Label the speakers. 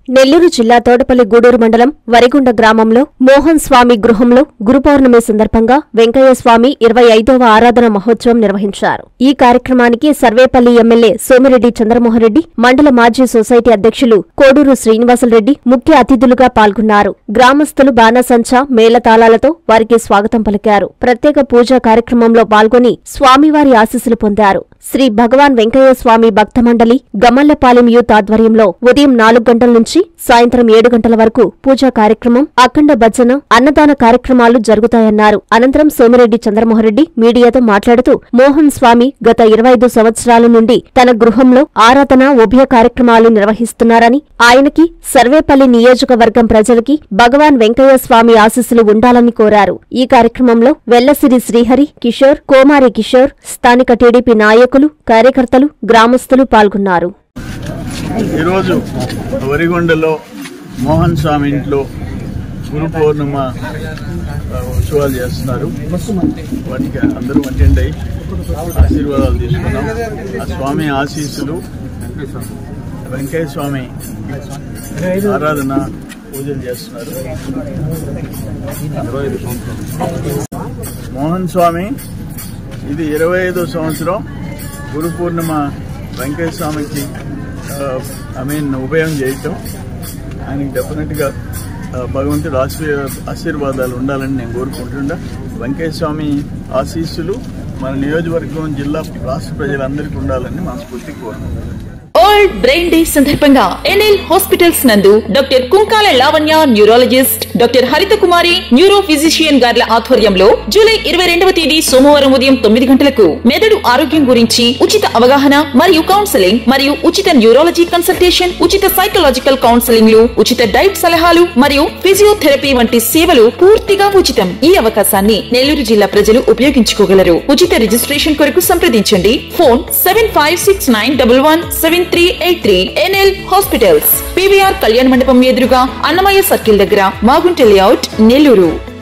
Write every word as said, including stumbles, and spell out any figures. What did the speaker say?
Speaker 1: నెల్లూరు జిల్లా తోటపల్లి గూడూరు మండలం వరిగుండ గ్రామంలో మోహన్ స్వామి గృహంలో గురు పౌర్ణమి సందర్భంగా వెంకయ్య స్వామి ఇరవై ఐదవ ఆరాధన మహోత్సవం నిర్వహించారు. ఈ కార్యక్రమానికి సర్వేపల్లి ఎమ్మెల్యే సోమిరెడ్డి చంద్రమోహన్రెడ్డి, మండల మాజీ సొసైటీ అధ్యక్షులు కోడూరు శ్రీనివాసులరెడ్డి ముఖ్య అతిథులుగా పాల్గొన్నారు. గ్రామస్తులు బాణసంచా మేళతాళాలతో వారికి స్వాగతం పలికారు. ప్రత్యేక పూజా కార్యక్రమంలో పాల్గొని స్వామివారి ఆశీస్సులు పొందారు. శ్రీ భగవాన్ వెంకయ్య స్వామి భక్త మండలి గమల్లపాలెం యూత్ ఆధ్వర్యంలో ఉదయం నాలుగు గంటల నుంచి సాయంత్రం ఏడు గంటల వరకు పూజా కార్యక్రమం, అఖండ భజన, అన్నదాన కార్యక్రమాలు జరుగుతాయన్నారు. అనంతరం సోమిరెడ్డి చంద్రమోహన్రెడ్డి మీడియాతో మాట్లాడుతూ మోహన్ స్వామి గత ఇరవై ఐదు సంవత్సరాల నుండి తన గృహంలో ఆరాధన, ఉభయ కార్యక్రమాలు నిర్వహిస్తున్నారని, ఆయనకి సర్వేపల్లి నియోజకవర్గం ప్రజలకి భగవాన్ వెంకయ్య స్వామి ఆశీస్సులు ఉండాలని కోరారు. ఈ కార్యక్రమంలో వెల్లసిరి శ్రీహరి, కిషోర్, కోమారి కిషోర్, స్థానిక టీడీపీ నాయకులు, కార్యకర్తలు, గ్రామస్తులు పాల్గొన్నారు.
Speaker 2: ఈరోజు వరిగొండలో మోహన్ స్వామి ఇంట్లో గురు పౌర్ణమ ఉత్సవాలు చేస్తున్నారు. వాటికి అందరూ అటెండ్ అయ్యి ఆశీర్వాదాలు తీసుకున్నాం. ఆ స్వామి ఆశీస్సులు, వెంకయ్య స్వామి ఆరాధన పూజలు చేస్తున్నారు. మోహన్ స్వామి ఇది ఇరవై ఐదో సంవత్సరం గురు పూర్ణిమ వెంకయ్య స్వామికి ఐ మీన్ ఉపయోగం చేయటం. ఆయనకి డెఫినెట్గా భగవంతుడు ఆశీర్వాదాలు ఉండాలని నేను కోరుకుంటుండా. వెంకయ్య స్వామి ఆశీస్సులు మన నియోజకవర్గం, జిల్లా, రాష్ట్ర ప్రజలందరికీ ఉండాలని మనస్ఫూర్తిగా కోరుకుంటున్నాను.
Speaker 3: వరల్డ్ బ్రెయిన్ డే సందర్భంగా ఎన్ఎల్ హాస్పిటల్స్ నందు doctor Kunkala Lavanya neurologist, doctor Haritha Kumari neuro physician గార్ల ఆధ్వర్యంలో జూలై ఇరవై రెండవ తేదీ సోమవారం ఉదయం తొమ్మిది గంటలకు మెదడు ఆరోగ్యం గురించి ఉచిత అవగాహన మరియు కౌన్సెలింగ్ మరియు ఉచిత న్యూరాలజీ కన్సల్టేషన్, ఉచిత సైకలాజికల్ కౌన్సెలింగ్ లు, ఉచిత డైట్ సలహాలు మరియు ఫిజియోథెరపీ వంటి సేవలు పూర్తిగా ఉచితం. ఈ అవకాశాన్ని నెల్లూరు జిల్లా ప్రజలు ఉపయోగించుకోగలరు. ఉచిత రిజిస్ట్రేషన్ కొరకు సంప్రదించండి. Phone seven five six nine double one seven three eight three. NL hospitals, PVR కళ్యాణ మండపం ఎదురుగా, అన్నమయ్య సర్కిల్ దగ్గర, మాగుంట లేఅవుట్, నెల్లూరు.